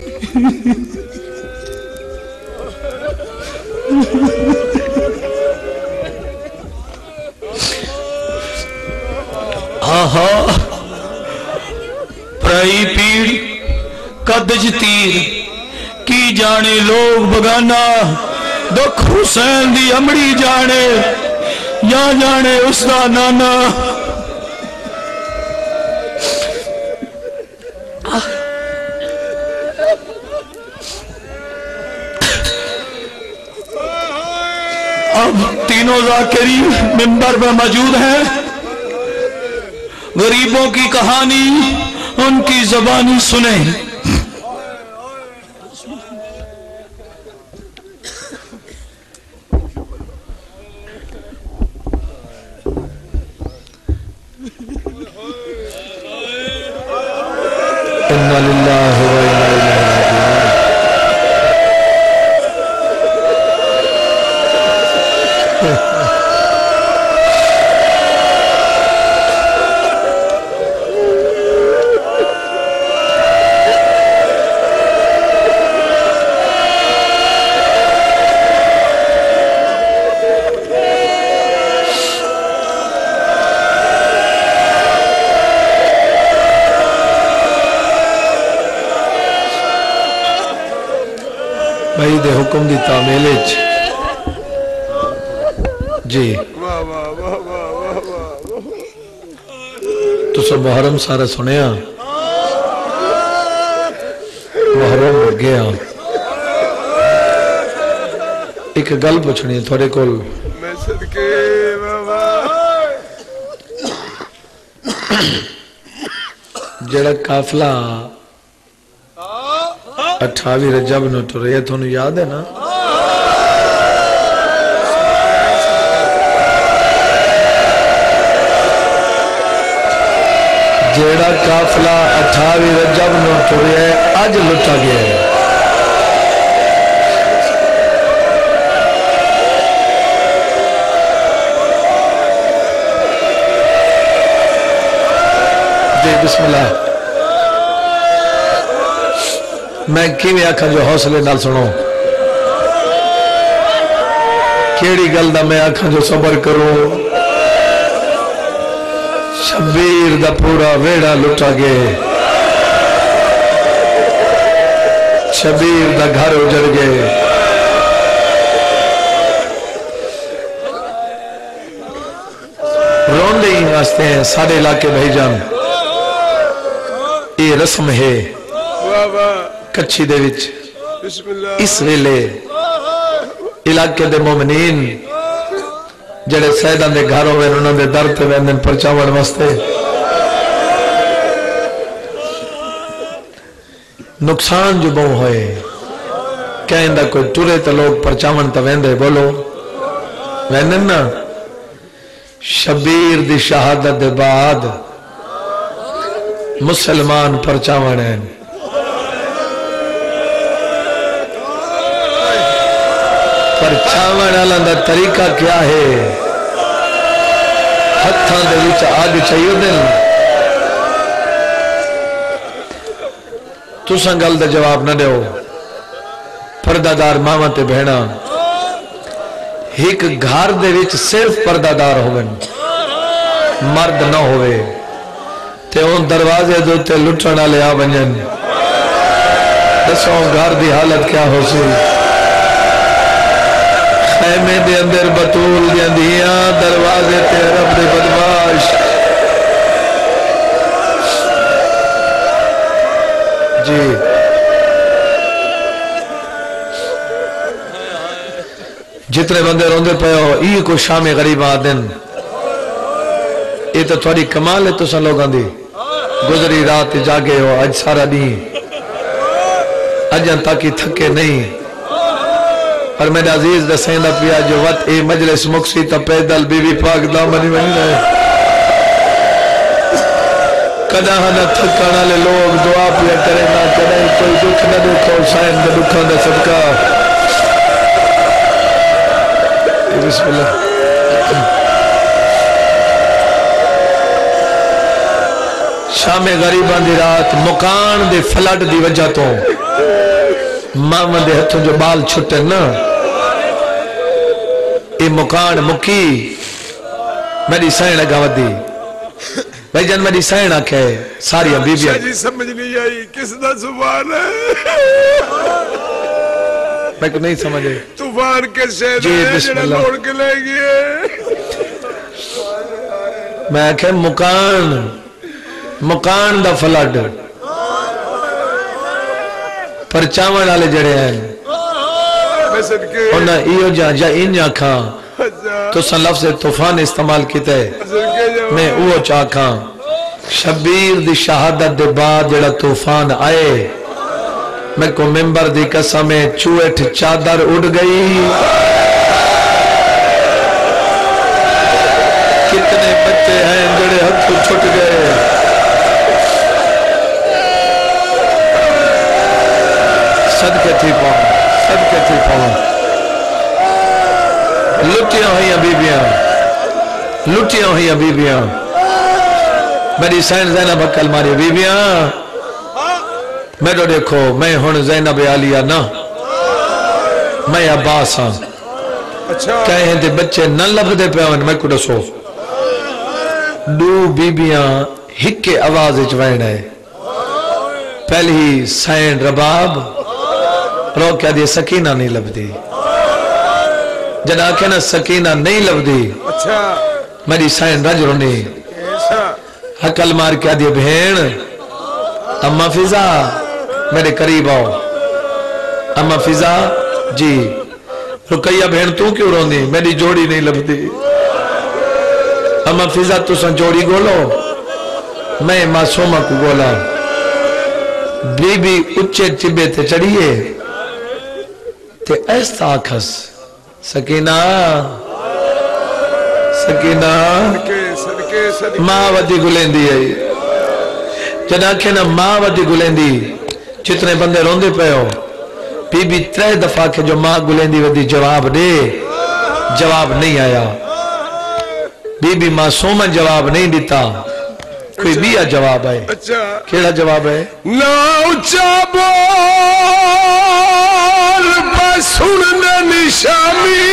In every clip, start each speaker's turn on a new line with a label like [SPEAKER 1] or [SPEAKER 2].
[SPEAKER 1] آہا پرائی پیڑ قدج تیر کی جانے لوگ بگانا دکھ حسین دی امڑی جانے یا جانے اس دا نانا اب تینوں ذاکری منبر میں موجود ہیں غریبوں کی کہانی ان کی زبانی سنیں اِنَّا لِلَّهِ وَإِنَّا إِلَيْهِ بھائی دے حکم دی تعمیلج جی تو سب محرم سارے سنیا محرم ہو گیا ایک گل پوچھنی ہے تھوڑے کول جڑا قافلہ 28 رجب نو ٹرے تھونو یاد ہے نا جیڑا قافلہ 28 رجب نو ٹرے آج لٹا گیا ہے جی بسم اللہ میں کیویں آکھاں جو حوصلے نال سنو کیڑی گل دا میں آکھاں جو صبر کروں شبیر دا پورا ویڑا لٹا گئے شبیر دا گھر اجڑ گئے رون دے ہی واسطے ہیں سارے علاقے بھائی جان یہ رسم ہے کچھی دے وچ اس ویلے علاقے دے مومنین جڑے سیدان دے گھروں میں انہوں دے در تے ویندن پرچاوڑ واسطے نقصان جو بہو ہوئے کہیں دا کوئی ٹورے تے لوگ پرچاوڑ تے ویندے بولو ویندن نا شبیر دی شہادت دے بعد مسلمان پرچاوڑ ہیں پرچاوڑ اللہ دا طریقہ کیا ہے ہتھاں دے وچ آگ چاہیے دن تساں گل دا جواب نہ دیو پردہ دار ماما تے بہنا ایک گھر دے وچ صرف پردہ دار ہوئے مرد نہ ہوئے تے ان دروازے دو تے لٹنا لیا بنجن دسوں گھر دی حالت کیا ہو سی خیمے دے اندر بطول دے اندیاں دروازے تے رب دے بدماش جی جتنے بندے روندے پہ ہو یہ کوئی شام غریب آدن یہ تو تھوڑی کمال ہے تو سن لوگاں دی گزری رات جاگے ہو آج سارا نہیں اجن تاکہ تھکے نہیں اور میرے عزیز دا سیندہ پیا جو وقت اے مجلس مکسی تا پیدل بی بی پاک دامنی بنی رہے کدہ نہ تھکانا لے لوگ دعا پیا کریں نہ کریں کوئی دکھ نہ دکھو سائن دا دکھا دا صدقہ بسم اللہ شام غریبان دی رات مکان دے فلٹ دی وجہ تو ماما دے ہتھوں جو بال چھٹے نا یہ مکان مکی میری سائن لگاوت دی بھائی جان میری سائن آکھے ساری بیبیاں
[SPEAKER 2] جی سمجھ نہیں آئی کس دا زبان ہے
[SPEAKER 1] میں کو نہیں سمجھے
[SPEAKER 2] طوفان کے شہد
[SPEAKER 1] جی
[SPEAKER 2] ہے
[SPEAKER 1] بسم
[SPEAKER 2] جنہیں
[SPEAKER 1] اللہ
[SPEAKER 2] لوڑ کے لے گئے
[SPEAKER 1] میں آکھے مکان دا فلڈ پرچاون والے جڑے ہیں
[SPEAKER 2] میں صدقے
[SPEAKER 1] انہاں ایو جا ان آکھاں تو سن لفظ طوفان استعمال کیتے میں اوہ چاکھاں شبیر دی شہادت دے بعد جڑا طوفان آئے میں کو ممبر دی قسمیں چوئٹ چادر اڑ گئی کتنے بچے ہیں جڑے ہتھوں چھٹ گئے صدقے تھی پاؤں لٹیاں ہوئیں بیبیاں میری سین زینب اکل ماری بیبیاں میرے دیکھو میں ہون زینب عالیہ نا میں عباس ہاں کہیں دے بچے نہ لب دے پیون میں کو دسو دو بیبیاں ہکے آواز اچوائن ہے پہلی سین رباب رو کیا دی سکینہ نہیں لب دی جنا کہ نا سکینہ نہیں لب دی میری سائن رج رونی حقل مار کیا دی بہن اما فضا میرے قریب آؤ اما فضا جی رکیہ بہن تو کیوں رونی میری جوڑی نہیں لب دی اما فضا تو سن جوڑی گولو میں معصومہ کو گولا بی بی اچھے چبے تے چڑھئے تے ایستا آکھس سکینہ ماں ودی گلین دی ہے جنا کہ نا ماں ودی گلین دی جتنے بندے روندے پہ ہو بی بی 3 دفعہ کے جو ماں گلین دی ودی جواب دے جواب نہیں آیا بی بی معصومہ جواب نہیں دیتا کوئی بیا جواب ہے کیڑا جواب ہے
[SPEAKER 2] نا اچھا بول بسنن نشامی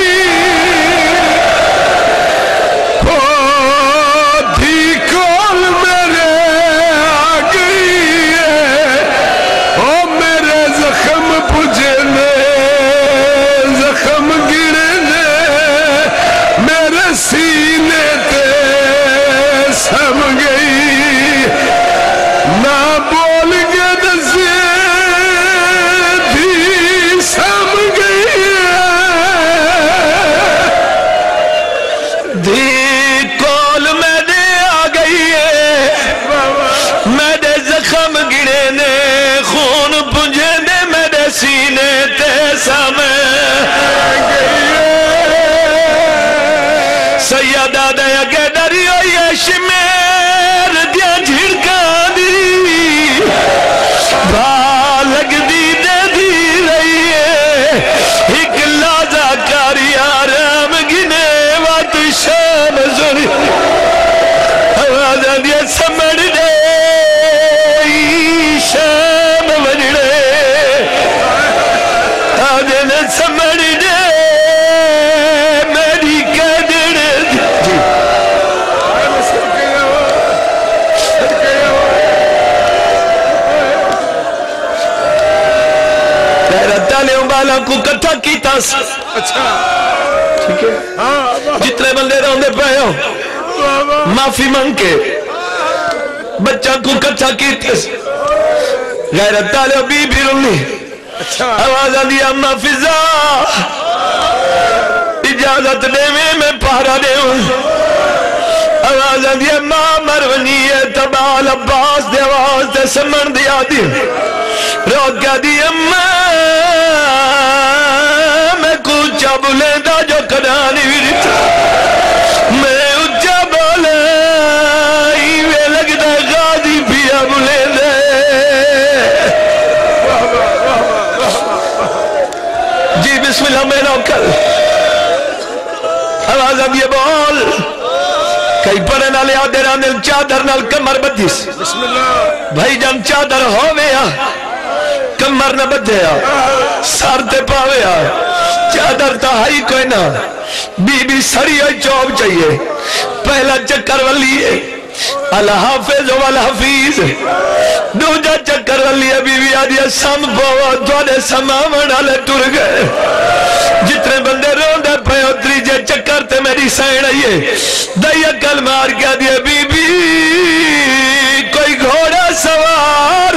[SPEAKER 1] سیدہ دیا کے ڈری ہوئی ہے شمیر دیا جھڑکا دی بھالک دی دے دی رہی ہے ایک لازہ کاری آرام گنے وات شام زوری آوازہ دیا سمڑ دے شام وجڑے آجے نے سمڑ دے کو کٹھا کیتا ٹھیک ہے جتنے بندے روندے پہ ہو معافی مانگ کے بچہ کو کٹھا کیتا غیرت تالے بی بھی رونی آواز آدھی اما فضا اجازت دے میں پہرا دے ہوں آواز آدھی اما مرونی ہے تبال عباس دے آواز دے سمن دیا دی روک کیا دی اما میں کچھا بولے دا جو کدانی ویرتا میں اچھا بولے ایوے لگتا غازی پیا بولے دے جی بسم اللہ میں نوکل آواز اب یہ بول کئی پڑے نالے آدھے رانل چادر نال کمر بدیس بسم اللہ بھائی جان چادر ہو گیا کمر نہ بدھیا سر تے پاویا چادر تہائی کوئی نہ بی بی سری ہوئی چوب چاہیے پہلا چکر ولیے الحافظ والحفیظ دوجا چکر ولیے بی بی آدیا سم پوا دوڑے سماون آلے ٹر گئے جتنے بندے روندے پہ اتری جے چکر تے میری سین آئیے دیا کل مار کیا دیا بی بی کوئی گھوڑا سوار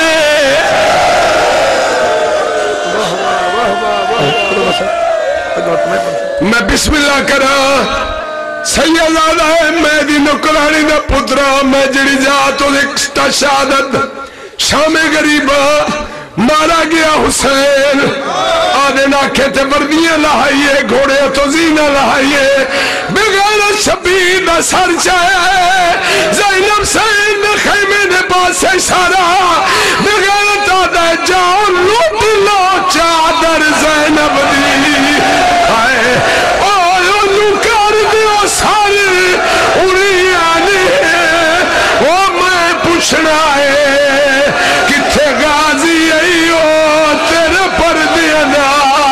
[SPEAKER 2] میں بسم اللہ کرا سیدادہ ہے میں دی نکرانی دا پترا میں جڑی جاتو لکھتا شہادت شام غریبہ مارا گیا حسین آدھے ناکھے تے وردیاں لہائیے گھوڑے تو زینہ لہائیے بغیر شبیر دا سر چاہے زینب سین خیمے نے پاسے سارا بغیر تادہ جاؤ لوٹ لو چادر زینب دی آئے اوہ نکار دیو سار اڑی آنے وہ میں پوچھنا ہے کتھے غازی ایو تیرے پر دینا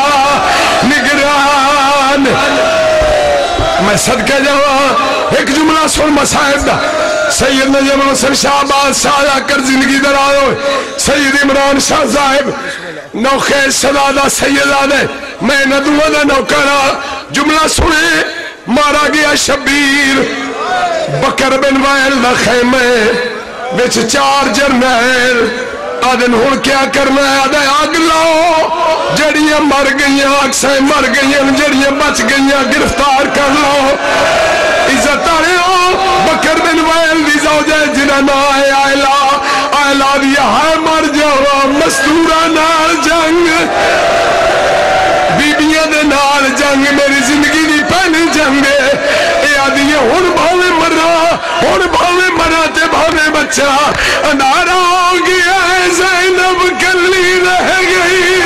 [SPEAKER 2] نگران میں صدقہ جاؤں ایک جملہ سن مسائب دا سید نجم حسن شاہ باز سایہ کر زندگی در آئے سید عمران شاہ صاحب نوخے صدادہ سید آدھے میں ندوہ دا نوکرہ جملہ سنے مارا گیا شبیر بکر بن وائل دا خیمے بچ 4 جرنیل آدھن ہون کیا کرنا ہے آدھے آگ لاؤ جڑیاں مر گئیاں اکسائیں مر گئیاں جڑیاں بچ گئیاں گرفتار کر لاؤ عزت آرے ہو بکر بن وائل دی زوجہ جنہ نا ہے آئلہ دیا ہے مر جاؤ مستورہ نال جنگ بیبیاں دے نال جنگ میری زندگی دی پہلی جنگ اے آدھی ہون بھاوے مرا تے بھاوے بچہ اندارہ ہو گیا ہے زینب کلی رہ گئی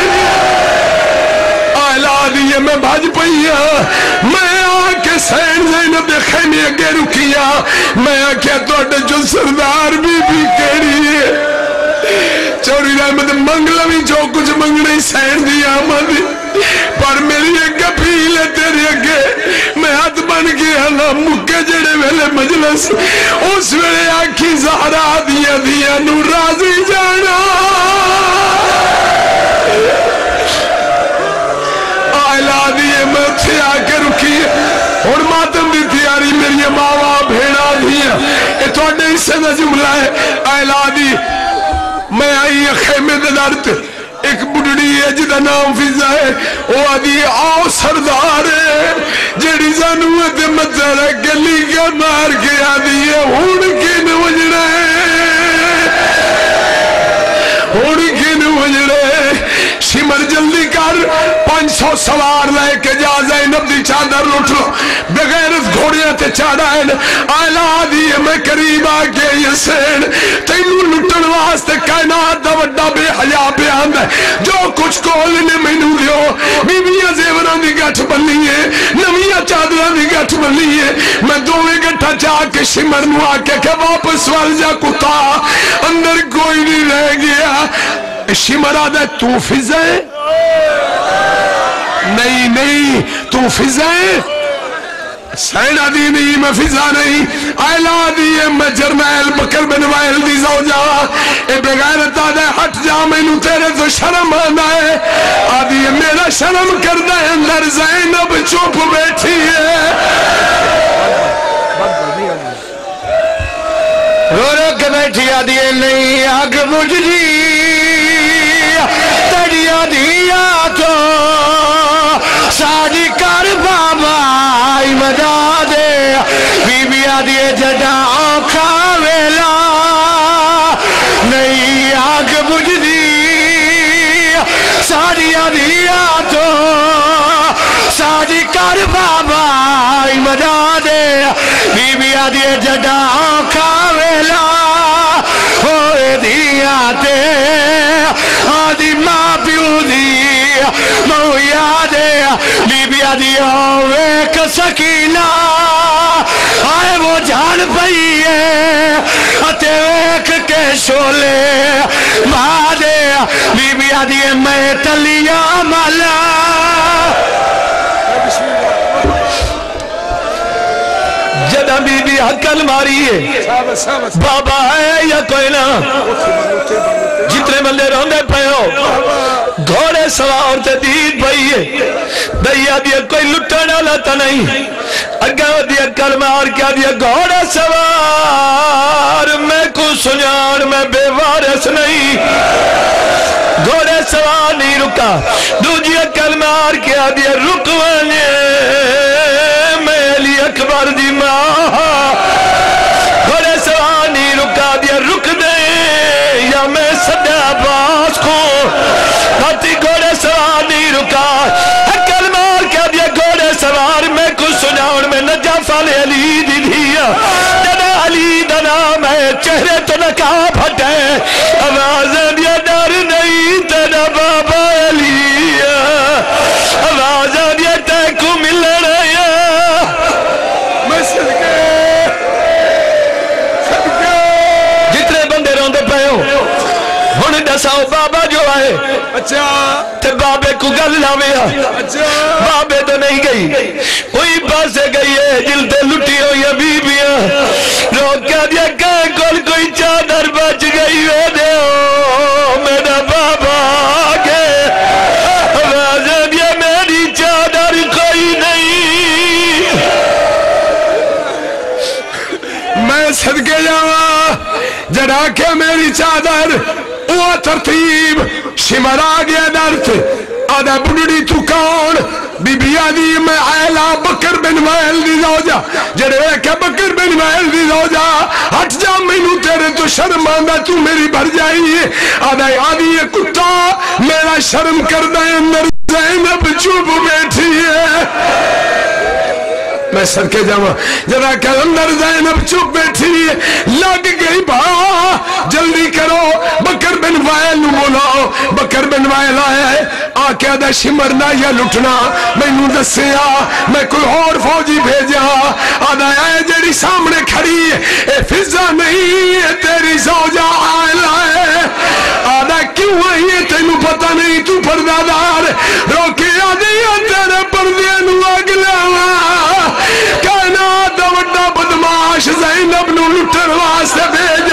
[SPEAKER 2] آئلہ دیئے میں بھاج پئیا میں آکے سین زینب دے خیمے اگے رکیا میں آکے توڑے جو سردار بی بی کری چوری رحمت منگلوی جو کچھ منگنے سین دیا آمد پر میری ایک پیل ہے تیرے اگے میں ہاتھ بن گیا نا مکہ جڑے ویلے مجلس اس ویلے آنکھی زہرا دیا نو راضی جانا آئلہ دیئے میں تھے آکے رکی اور ماتم دی تیاری میری ماوا بھیڑا دیا اے توڑے اس سے دا جملہ ہے آئلہ دی میں آئی خیمے دلارت ایک بڑھڑی ہے جدہ نام فضا ہے وہ آدھی آؤ سردار ہے جڑی زانوت مدر گلی کا مار کے آدھی ہے ہون کن وجڑے شمر جلدی کر 500 سوار لے کے جا زینب دی چادر لٹ لو بغیرت گھوڑیاں تے چاڑائن آئلہ دیئے میں قریب آگے یہ سین تینو لٹن واسطے کائنات دا وڈا بے حیاء پہ آندہ ہے جو کچھ کول نے مینو دیو بیویاں زیوران دی گٹھ بلی ہے نویاں چادران دی گٹھ بلی ہے میں دوویں گٹھا چاہ کے شمر نو آکے کہ واپس وال جا کتا اندر کوئی نہیں رہ گیا شمر آدھے تو فضا ہے نہیں تو فضا ہے سین آدھی نہیں میں فضا نہیں آئلہ آدھی ہے میں جرنیل بکر بن وائل دی زوجہ اے بغیرت آدھے ہٹ جا میں نو تیرے تو شرم آنا ہے آدھی ہے میرا شرم کردہ ہے اندر زینب چوپ بیٹھی ہے
[SPEAKER 1] رو رو کے بیٹھی آدھی ہے نہیں آگ مجھلی تڑیا دیا تو ساری کر بابا مدا دے بی بی آدھیے جڑا آنکھا ویلا نہیں آگ بجھ دی ساری آدھیا تو ساری کر بابا مدا دے بی بی آدھیے جڑا آنکھا ویلا ہوئے دیا تے آدھی ماں پیو دی مو یادے بی بی آدھی ہوئے کسکینہ آئے وہ جان پئیے اتے ویک کے شولے مادے بی بی آدھی میں تلیا مالا جدہ بی بی حقل ماری ہے بابا ہے یا کوئی نہ جتنے بندے روندے پہ ہو گھوڑے سوار تے دید بھئی ہے دیا دیا کوئی لٹنا لاتا نہیں اگا دیا کل مار کیا دیا گھوڑے سوار میں کو سنیان میں بے وارث نہیں گھوڑے سوار نہیں رکا دوجی کل مار کیا دیا رکوانے میں علی اکبر دی ماں گھوڑے سوار نہیں رکا دیا رک دے یا میں صدی عباس کو ہاتھی گھوڑے سوار نہیں رکا کل مار کیا دیا گھوڑے سوار میں کچھ سناؤں میں نجف علی دی دیا جنا علی دا نام ہے چہرے تو نقاب ہٹے آوازیں دیا ڈر نہیں تیرا بابا علی آوازیں دیا تے کو مل رہا
[SPEAKER 2] میں صدقے
[SPEAKER 1] جتنے بندے روندے پہ ہو ہن دساؤ بابا جو آئے
[SPEAKER 2] اچھا
[SPEAKER 1] تے بابے کو گل لاویا بابے تو نہیں گئی کوئی پاسے گئی ہے جلتے لٹی ہوئی ہے بیبیاں روک کیا دیا کہیں کول کوئی چادر بچ گئی ہے دیو میرا بابا آگے آوازیں دیا میری چادر کوئی نہیں
[SPEAKER 2] میں صدقے جاواں جڑا کہ میری چادر وہ ترتیب شمر آگیا درت آدھا بڑھڑی تو کون بی بی آدھی میں آئلہ بکر بن وائل دی زوجہ جڑے کہ بکر بن وائل دی زوجہ ہٹ جا مینو تیرے تو شرم آندہ تو میری بھر جائی آدھا آدھی یہ کتا میرا شرم کر دے اندر زینب چوب بیٹھی ہے میں صدقے جاواں جدا کہ اندر زینب چپ بیٹھی لگ گئی با جلدی کرو بکر بن وائل نو بولاؤ بکر بن وائل آیا ہے آکے آدھا شمرنا یا لٹنا میں نو دسیا میں کوئی اور فوجی بھیجا آدھا آئے جڑی سامنے کھڑی اے فضا نہیں ہے تیری زوجہ آئلہ ہے آدھا کیوں ہے تینو پتہ نہیں تو پردادار روکے آدھی تیرے پردے نو اگلا کائنات وڈا بدماش زینب نو لٹر واسطے بھیج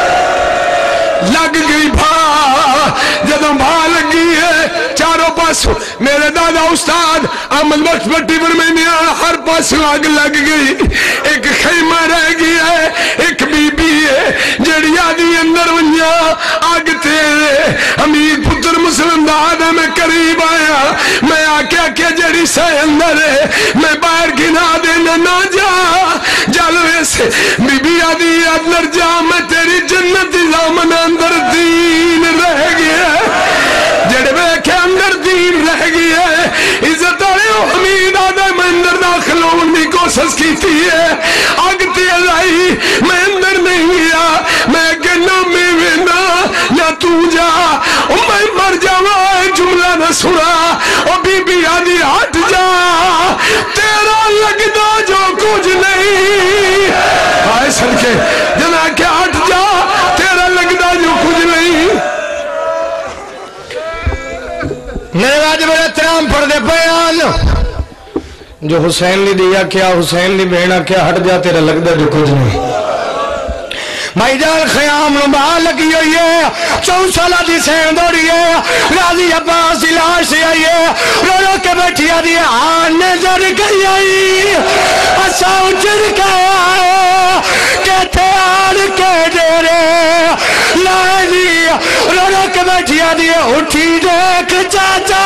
[SPEAKER 2] لگ گئی بھا جدوں بھا لگی ہے چاروں پاس میرے دادا استاد احمد بخش بٹی برمینیا ہر پاس آگ لگ گئی ایک خیمہ رہ گیا ہے ایک بی بی ہے جڑی آدھی اندر ونیا آگ تیرے حمید پتر مسلم دادا میں قریب آیا میں آکے آکے جڑی سے اندر ہے میں باہر گنا دینا نہ جا جلوے سے بی بی آدھی اندر جا میں تیری جنت زامن اندر دین رہ گیا جڑے بے کے اندر دین رہ گیا عزت آئے حمید آدھے میں اندر داخل ہونے کو کوشش کی تھی آگ تیز آئی میں اندر نہیں گیا میں کہنا میں وینا یا تو جا میں مر جاوا جملہ نہ سنا اور بی بی آدھی ہٹ جا تیرا لگنا جو کچھ نہیں آئے سر کے جنا کہ ہٹ جا تیرا لگنا جو کچھ نہیں
[SPEAKER 1] میرے واجب احترام پڑھ دے بیان جو حسین نے دیا کیا حسین نے بہنا کیا ہٹ جا تیرا لگتا جو کچھ نہیں بھائی جان خیام نباہ لگی ہوئی ہے 4 سالہ دی سین دوڑی ہے راضی عباس علاش سے آئی ہے رو رو کے بیٹھی آدھی آن نظر گئی آئی اسا اجر کے آئے کہتے آن کے ڈیرے لائنی رو رو کے بیٹھی آدھی اٹھی دیکھ چاچا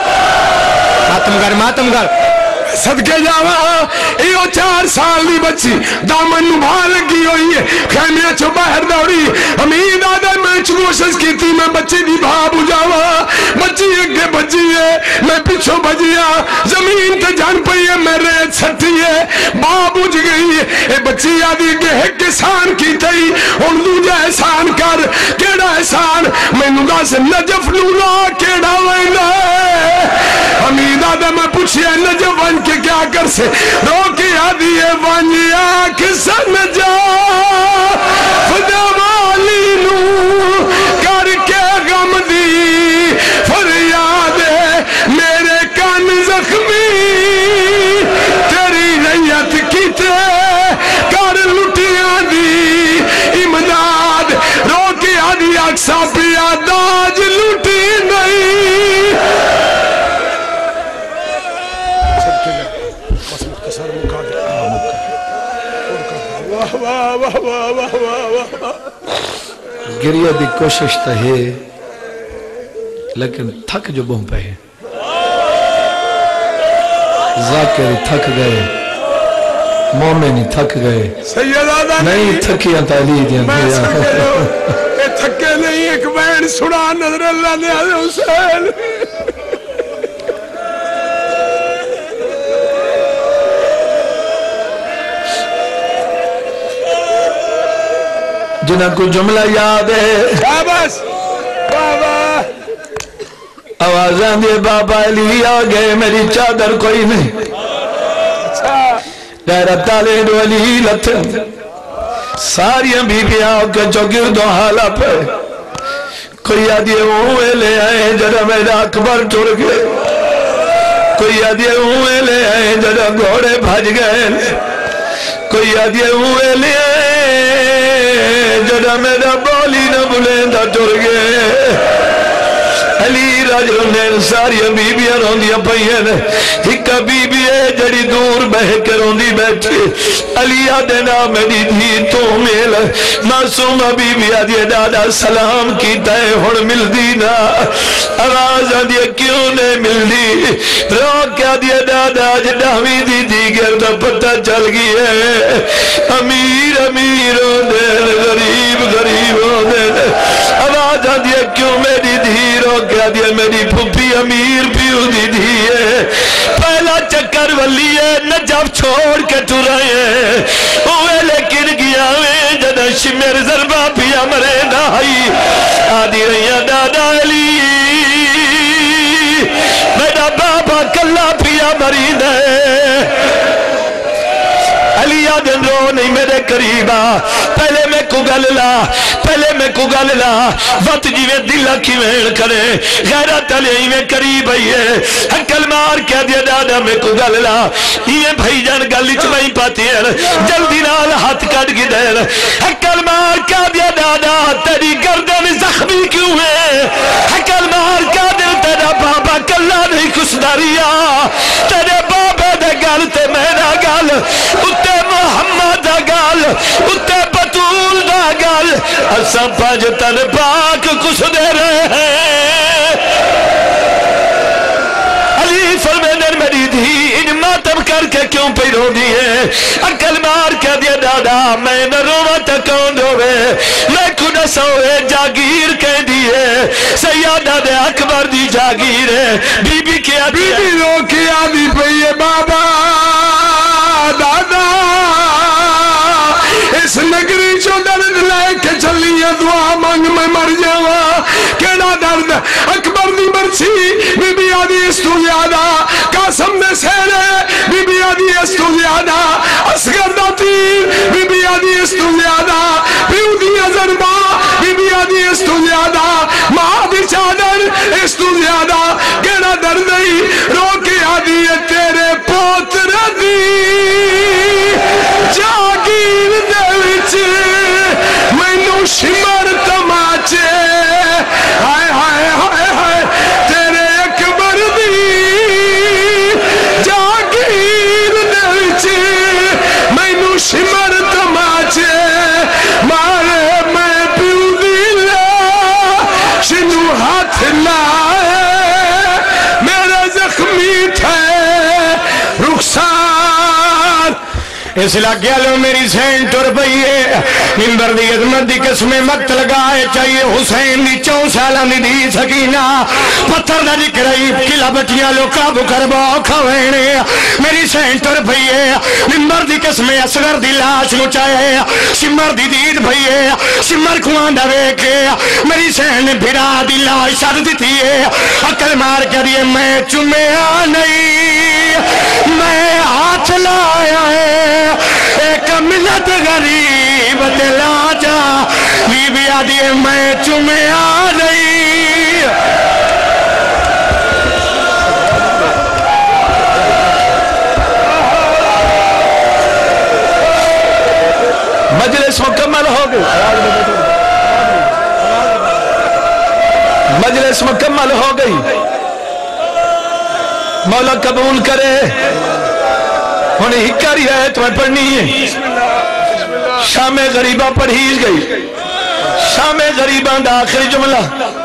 [SPEAKER 1] ماتم گر
[SPEAKER 2] صدقے جاوا ایو 4 سال دی بچی دامن نبھا لگی ہوئی ہے خیمیہ چھو باہر دوڑی حمید آدھے میں کوشش کی تھی میں بچی دی بھا بجاوا بچی اگے بجی ہے میں پیچھو بجیا زمین تے جان پئی ہے میں ریت سٹی ہے بھا بج گئی ہے اے بچی آدھی کے ایک احسان کی تھی ان دوجہ احسان کر کیڑا احسان میں نگاہ سے نجف لولا کیڑا وینا ہے حمید آدھے میں پوچھیا نجف ون کے کیا کر سے روکی آدھی ہے وانیا کسن جا خدا والی نو کر کے غم دی
[SPEAKER 1] گریہ دی کوشش تو ہے لیکن تھک جو بہم پہ ہے ذاکر تھک گئے مومنی تھک گئے نہیں تھکیاں تعلیم دیا
[SPEAKER 2] تھکے نہیں ایک بین سنا نظر اللہ نے حسین
[SPEAKER 1] جنہ کو جملہ یاد ہے
[SPEAKER 2] بس بابا
[SPEAKER 1] آوازاں دے بابا علی آگئے میری چادر کوئی نہیں غیرت تالے دو علی لتھن ساریاں بی بی آؤ کے جو گردوں حالا پہ کوئی آدھے ہوئے لے آئے جڑا میرا اکبر ٹر گئے کوئی آدھے ہوئے لے آئے جڑا گھوڑے بھج گئے کوئی آدھے ہوئے لے آئے جڑا میرا بولی نہ بلیندہ ٹر گئے علی راجل نے ساری بی بیاں روندیاں پئیاں نے ہکا بی بی ہے جڑی دور بہ کے روندی بیٹھی علی آدھے نا میری دھی تو میل معصومہ بی بی آدھے دادا سلام کیتا ہے ہن مل دی نا آواز آدھے کیوں نے مل دی رو کے آدھے دادا جڑاوی دی دی گردہ پتہ چل گئی ہے امیر امیر ہو دے غریب غریب ہو دے آواز آدھے کیوں میری دھی رو کیا دیا میری پھپی امیر پیو دی دی ہے پہلا چکر ولی ہے نجف چھوڑ کے تو رہے ہیں اوے لیکن گیا ہوئے جدہ شمیر ضربہ پیا مرے نائی آدھی رہیاں دادا علی میرا بابا کلا پیا مرید ہے علی آدن رو نہیں میرے قریبا پہلے میں کو گل لا وقت جی میں دلہ کی وین کرے غیرت علی میں قریب آئی ہے حکل مار کہہ دیا دادا میں کو گل لا یہ بھائی جان گلی چمائی پاتی ہے جلدی نال ہاتھ کٹ گی دیر حکل مار کہہ دیا دادا تیری گردن زخمی کیوں ہے حکل مار کہہ دیا تیرا بابا کلا نہیں کس داریا تیرے بابا دے گل تے میرا گل اتے محمد دا گل اتے بطول دا گل اساں پانچ تن پاک کچھ دے رہے ہیں علی فرمیدن میری دھی ان ماتم کر کے کیوں پہ رو دی ہے اکل مار کے دیا دادا میں نہ روما تکون ہوئے میں کنا سوئے جاگیر کہہ دیئے سیادہ دے اکبر دی جاگیر ہے بی بی کیا دی بی بی رو کیا دی پہ بابا دادا اس نگری چو درد لے کے چلیے دعا مانگ میں مر جاوا کیڑا درد اکبر دی مرچی بی بی آدھی اس تو زیادہ قاسم نے سیرے بی بی آدھی اس تو زیادہ اسگر دا تیر بی بی آدھی اس تو زیادہ پیو دی ازربا بی بی آدھی اس تو زیادہ ماں دی چادر اس تو زیادہ کیڑا درد نہیں رو کے آدھی تیرے پوتر دی جاگیر دے وچ مینوں شمر تماچے ہائے ہائے ہائے ہائے تیرے اکبر دی جاگیر دے وچ مینوں شمر تماچے مارے میں پیو دی شنو ہاتھ لائے میرے زخمی تھے رخسار اس لگیا لو میری سین ٹر پئی ہے ممبر دی عظمت دی قسمیں مت لگائے چاہیے حسین دی 4 سالاں دی دی سکینہ پتھر دا ذکر ہے قلعہ بٹیاں لو قابو کربا کھوینے میری سین ٹر پئی ہے ممبر دی قسمیں اصغر دی لاش نو چاہے سمر دی دید پئی ہے سمر کھوان دا ویکھے میری سین نے بھرا دی لاش چھڈ دتی ہے عقل مار کے دیے میں چومیا نہیں میں ہاتھ لایا ہے ایک ملت غریب دلا جا بی بی آدھی میں چومیا نہیں مجلس مکمل ہو گئی مجلس مکمل ہو گئی مولا قبول کرے انہیں ہکا رعایت میں پڑھنی ہے شام غریبہ پڑھی گئی شام غریبان دا آخری جملہ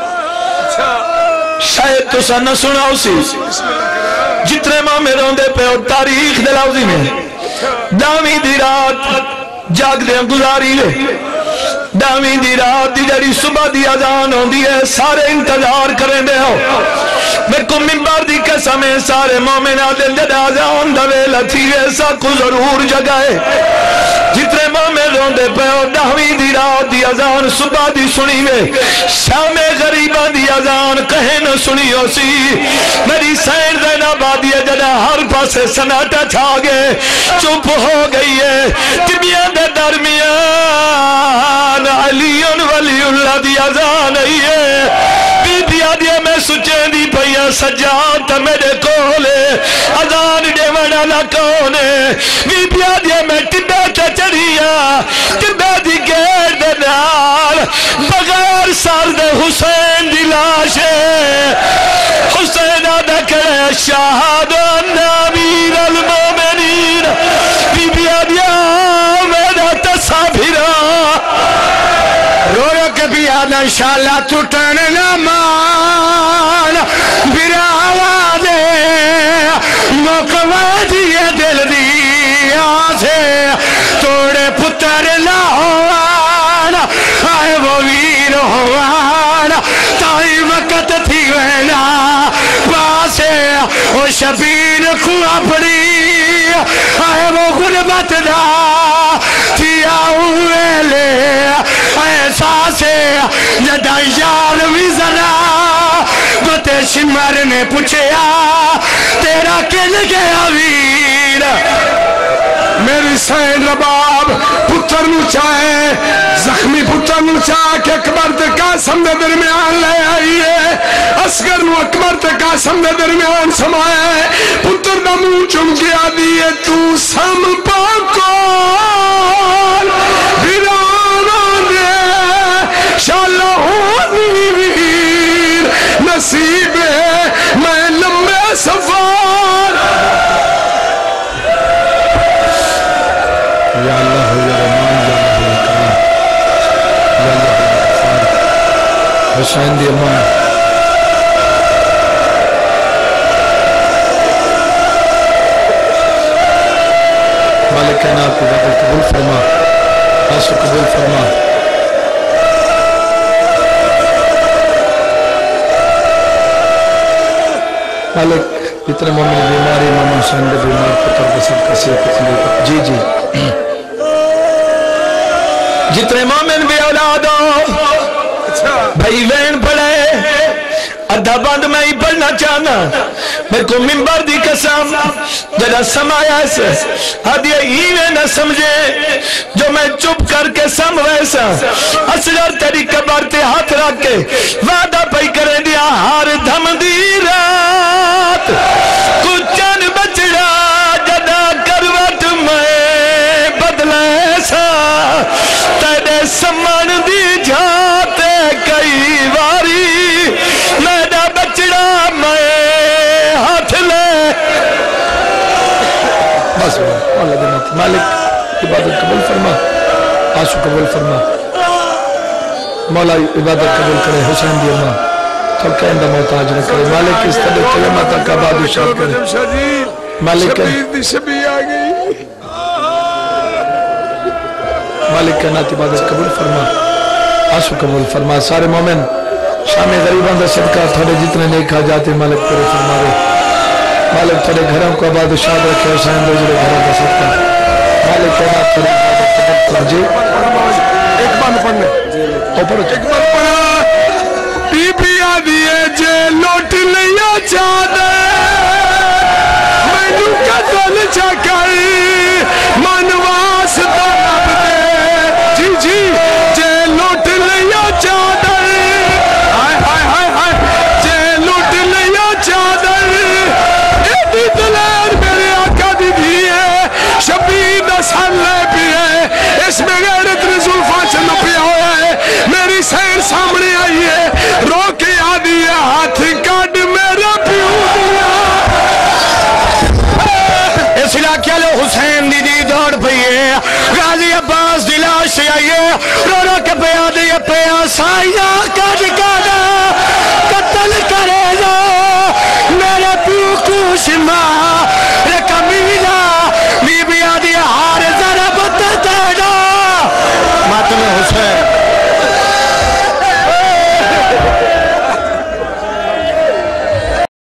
[SPEAKER 1] شاید تو سا نہ سنا اسی جتنے ماں روندے پہ اور تاریخ دلاؤزی میں دامی دی رات جاگ دیں گزاری لے دامی دی رات دی جڑی صبح دی اذان ہوندی ہے سارے انتظار کریں دے ہو میں کو منبر دی قسم ہے سارے مومنہ دل جڑا اذان دوے لتھی ایسا کو ضرور جگائے جتنے مومن روندے پہ اور دامی دی رات دی اذان صبح دی سنی میں شام غریبہ دی اذان کہیں نہ سنی ہو سی میری سین زین آبادی ہے جڑا ہر پاسے سناٹا چھا گئے چپ ہو گئی ہے تبیاں دے درمیان علیون ولی اللہ دی اذان ہے بی بی آدھیا میں سچیں دی پہیا سجاد تا میرے کولے اذان دے وڑا نہ کونے بی بی آدھیا میں ٹبے تے چڑھیا ٹبے دی گیر دے نال بغیر سار دے حسین دی لاشے حسین آدھا کرے شہاد نامیر المومنین بی بی آدھیا میرا تصابیرہ رو رو کے بھی آدھا انشاءاللہ ٹوٹن نہ مان براوا دے مقوہ دیئے دل دیا سے توڑے پتر نہ ہووانا آئے وہ ویر ہووانا تائی وقت تھی وینا پاسے وہ شبیر کو اپنی آئے وہ غربت دا تھی آؤے لے احساسے جدہ یار بھی ذرا بتے شمر نے پوچھیا تیرا کل گیا ویر میری سین رباب پتر نو چاہے زخمی پتر نو چاہ کہ اکبر تے قاسم دے درمیان لے آئیے اسگر نو اکبر تے قاسم دے درمیان سمائے پتر دا منہ چم گیا دیئے تو سم پاکول بیرانا دے شاللہ ہونی ویر نصیب ہے میں لمبے سفار یا اللہ یا رحمان یا اللہ کرام یا اللہ حسین دی امان مالک کائنات کو بابا قبول فرما آسو قبول فرما مالک اتنے مومن بیماری مومن حسین دے بیمار پتر بسد کسی پتر جی جی جتنے مومن بھی اولاد ہو بھائی وین پڑھے ادھا بند میں ہی پڑھنا چاہنا میں کو منبر دی قسم جڑا سمایا سے آدھیا ہیوے نہ سمجھے جو میں چپ کر کے سم ویسا اصغر تیری قبر تے ہاتھ رکھ کے وعدہ پہی کرے دیا ہار دھم دی رات کچھن بچڑا جدا کروٹ میں بدلے سا تیرے سمان دی جاتے کئی واری میرا بچڑا میں ہاتھ لے بس مالک عبادت قبول فرما آسو قبول فرما مولا عبادت قبول کرے حسین دی اماں تو کہندہ محتاج نہ کرے مالک اس طرح کلمہ تک آباد و شاد کرے مالک مالک کائنات عبادت قبول فرما آسو قبول فرما سارے مومن شام غریبان دا صدقہ تھوڑے جتنے نیک حاجات مالک پورے فرما رہے مالک تھوڑے گھروں کو آباد و شاد رکھے حسین دے جڑے گھروں کا صدقہ مالک کائنات تھوڑے عبادت قبول جی ایک بار پڑھنے ایک بار پڑھا بی بی آدھیے جے لوٹ لیا چادے میں نو قتل چکر منواس طلب دے جی جی جے لوٹ لیا چادر ہائے ہائے ہائے ہائے جے لوٹ لیا چادر ایڈی دلیر میرے آقا دی بھی ہے شبیر دسان لے بھی ہے اس میں غیرت رسول فاصل پیا ہوا ہے میری سیر سامنے آئی ہے رو کے آدھی ہے ہاتھ کاٹ میرا پیو دیا اس علاقے لو حسین دی دوڑ پئی ہے غازی عباس دلاش سے آئیے رو رو کے پیادی پیاد
[SPEAKER 3] کسائیاں کج کر قتل کرے گا میرے پیو کو شمار